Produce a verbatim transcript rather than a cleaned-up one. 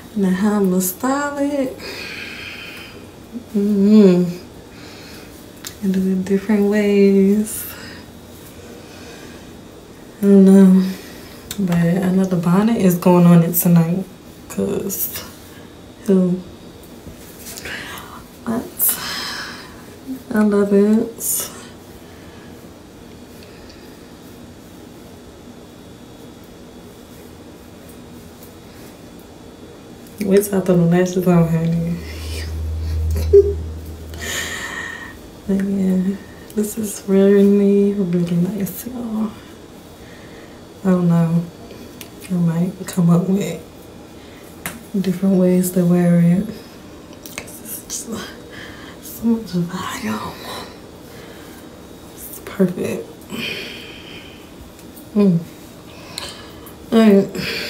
Now how I'm gonna style it. Mm-hmm. And do it different ways. I don't know. But I know the bonnet is going on it tonight. Cause who? But I love it. Wait till I throw the lashes on, honey. But yeah, this is really, really nice, y'all. I don't know. I might come up with different ways to wear it. Cause it's just so much volume. It's perfect. Mm. Alright.